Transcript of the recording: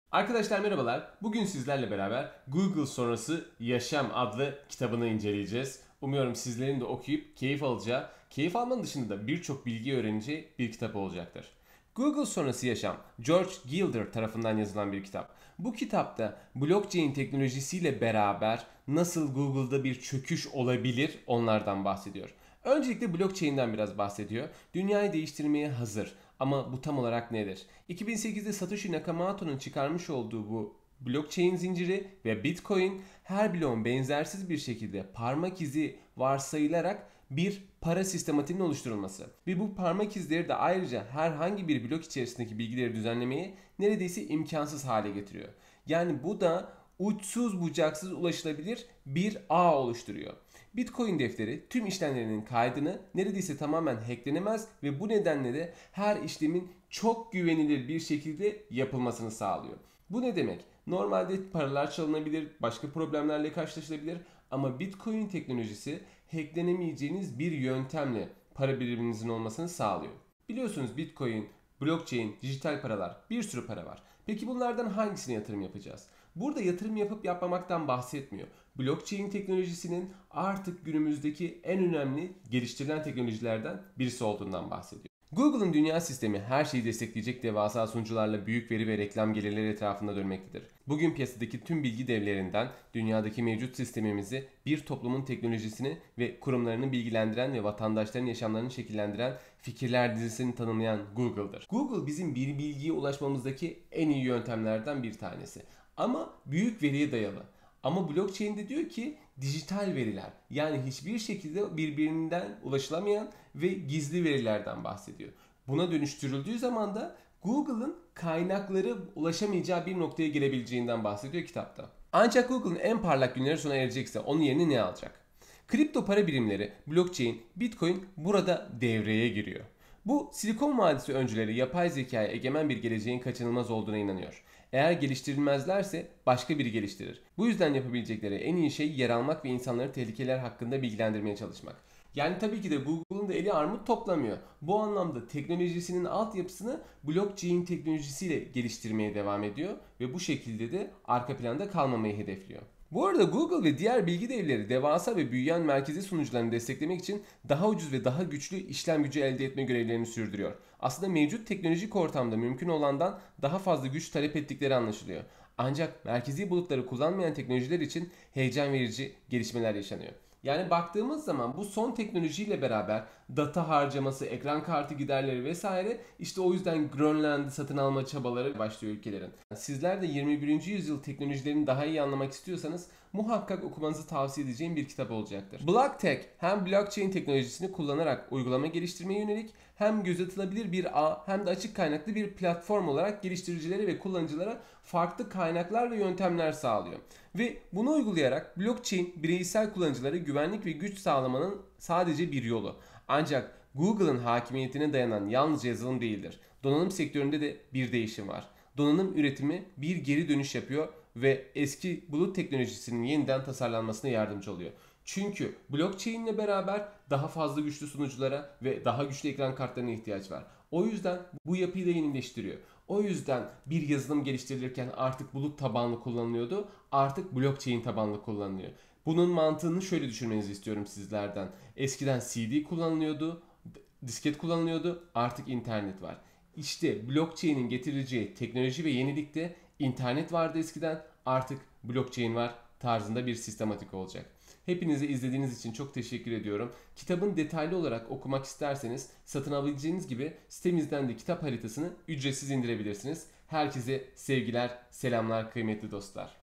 Arkadaşlar merhabalar. Bugün sizlerle beraber Google sonrası yaşam adlı kitabını inceleyeceğiz. Umuyorum sizlerin de okuyup keyif alacağı, keyif almanın dışında da birçok bilgi öğreneceği bir kitap olacaktır. Google sonrası yaşam, George Gilder tarafından yazılan bir kitap. Bu kitapta blockchain teknolojisiyle beraber nasıl Google'da bir çöküş olabilir onlardan bahsediyor. Öncelikle blockchain'den biraz bahsediyor. Dünyayı değiştirmeye hazır. Ama bu tam olarak nedir? 2008'de Satoshi Nakamoto'nun çıkarmış olduğu bu blockchain zinciri ve Bitcoin her bloğun benzersiz bir şekilde parmak izi varsayılarak bir para sistematiğinin oluşturulması. Ve bu parmak izleri de ayrıca herhangi bir blok içerisindeki bilgileri düzenlemeyi neredeyse imkansız hale getiriyor. Yani bu da uçsuz bucaksız ulaşılabilir bir ağ oluşturuyor. Bitcoin defteri tüm işlemlerinin kaydını neredeyse tamamen hacklenemez ve bu nedenle de her işlemin çok güvenilir bir şekilde yapılmasını sağlıyor. Bu ne demek? Normalde paralar çalınabilir, başka problemlerle karşılaşılabilir ama Bitcoin teknolojisi hacklenemeyeceğiniz bir yöntemle para biriminizin olmasını sağlıyor. Biliyorsunuz Bitcoin, blockchain, dijital paralar, bir sürü para var. Peki bunlardan hangisine yatırım yapacağız? Burada yatırım yapıp yapmamaktan bahsetmiyor. Blockchain teknolojisinin artık günümüzdeki en önemli geliştirilen teknolojilerden birisi olduğundan bahsediyor. Google'ın dünya sistemi her şeyi destekleyecek devasa sunucularla büyük veri ve reklam gelirleri etrafında dönmektedir. Bugün piyasadaki tüm bilgi devlerinden dünyadaki mevcut sistemimizi bir toplumun teknolojisini ve kurumlarını bilgilendiren ve vatandaşların yaşamlarını şekillendiren fikirler dizisini tanımlayan Google'dır. Google bizim bir bilgiye ulaşmamızdaki en iyi yöntemlerden bir tanesi. Ama büyük veriye dayalı. Ama blockchain'de diyor ki dijital veriler, yani hiçbir şekilde birbirinden ulaşılamayan ve gizli verilerden bahsediyor. Buna dönüştürüldüğü zaman da Google'ın kaynakları ulaşamayacağı bir noktaya gelebileceğinden bahsediyor kitapta. Ancak Google'ın en parlak günleri sona erecekse onun yerini ne alacak? Kripto para birimleri, blockchain, bitcoin burada devreye giriyor. Bu Silikon Vadisi öncüleri yapay zekaya egemen bir geleceğin kaçınılmaz olduğuna inanıyor. Eğer geliştirilmezlerse başka biri geliştirir. Bu yüzden yapabilecekleri en iyi şey yer almak ve insanları tehlikeler hakkında bilgilendirmeye çalışmak. Yani tabii ki de Google'un da eli armut toplamıyor. Bu anlamda teknolojisinin altyapısını blockchain teknolojisiyle geliştirmeye devam ediyor ve bu şekilde de arka planda kalmamayı hedefliyor. Bu arada Google ve diğer bilgi devleri devasa ve büyüyen merkezi sunucularını desteklemek için daha ucuz ve daha güçlü işlem gücü elde etme görevlerini sürdürüyor. Aslında mevcut teknolojik ortamda mümkün olandan daha fazla güç talep ettikleri anlaşılıyor. Ancak merkezi bulutları kullanmayan teknolojiler için heyecan verici gelişmeler yaşanıyor. Yani baktığımız zaman bu son teknolojiyle beraber data harcaması, ekran kartı giderleri vesaire, işte o yüzden Grönland'ı satın alma çabaları başlıyor ülkelerin. Sizler de 21. yüzyıl teknolojilerini daha iyi anlamak istiyorsanız muhakkak okumanızı tavsiye edeceğim bir kitap olacaktır. BlockTech hem blockchain teknolojisini kullanarak uygulama geliştirmeye yönelik hem gözetılabilir bir ağ hem de açık kaynaklı bir platform olarak geliştiricilere ve kullanıcılara farklı kaynaklar ve yöntemler sağlıyor. Ve bunu uygulayarak blockchain bireysel kullanıcılara güvenlik ve güç sağlamanın sadece bir yolu. Ancak Google'ın hakimiyetine dayanan yalnızca yazılım değildir. Donanım sektöründe de bir değişim var. Donanım üretimi bir geri dönüş yapıyor ve eski bulut teknolojisinin yeniden tasarlanmasına yardımcı oluyor. Çünkü blockchain ile beraber daha fazla güçlü sunuculara ve daha güçlü ekran kartlarına ihtiyaç var. O yüzden bu yapıyı da yenileştiriyor. O yüzden bir yazılım geliştirilirken artık bulut tabanlı kullanılıyordu. Artık blockchain tabanlı kullanılıyor. Bunun mantığını şöyle düşünmenizi istiyorum sizlerden. Eskiden CD kullanılıyordu, disket kullanılıyordu. Artık internet var. İşte blockchain'in getireceği teknoloji ve yenilikte internet vardı eskiden. Artık blockchain var tarzında bir sistematik olacak. Hepinize izlediğiniz için çok teşekkür ediyorum. Kitabın detaylı olarak okumak isterseniz satın alabileceğiniz gibi sitemizden de kitap haritasını ücretsiz indirebilirsiniz. Herkese sevgiler, selamlar kıymetli dostlar.